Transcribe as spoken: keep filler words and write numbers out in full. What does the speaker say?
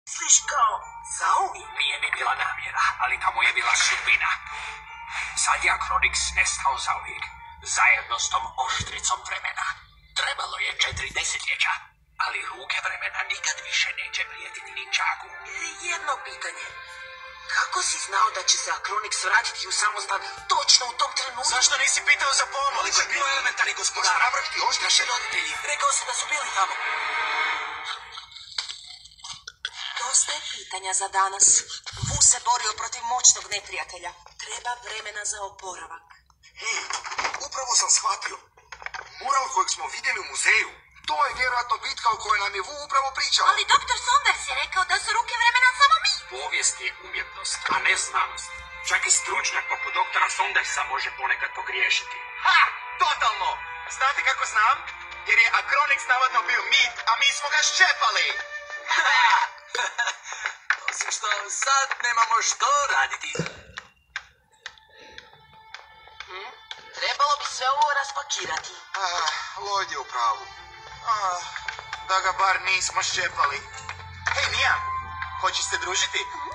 Sliš kao zauvijek. Nije mi bila namjera, ali tamo je bila sudbina. Sad je Akronix nestao zauvijek, zajedno s tom oštricom vremena. Trebalo je četiri desetljeća, ali ruke vremena nikad više neće prijetiti Ninjagu. Jedno pitanje. Kako si znao da će se Akronix vratiti u samostan točno u tom trenutku? Zašto nisi pitao za pomoć? To je bio elementarni gospodar. Možda napraviti oštraše. Roditelji, rekao si da su bili tamo. Dosta je pitanja za danas. Vu se borio protiv moćnog neprijatelja. Treba vremena za oporavak. Hej, upravo sam shvatio. Mural kojeg smo vidjeli u muzeju, to je vjerojatno bitka o kojoj nam je Vu upravo pričao. Ali doktor Saunders je rekao da su ruke vremena samo mi. Povijest je umjetnost, a ne znanost. Čak i stručnjak poput doktora Saundersa može ponekad pogriješiti. Ha! Totalno! Znate kako znam? Jer je Akronix navodno bio mit, a mi smo ga ščepali. Osim što sad nemamo što raditi. Hm? Trebalo bi sve ovo raspakirati. Ah, Lloyd je u pravu. Ah, da ga bar nismo ščepali. Hej, Mija, hoćeš se družiti?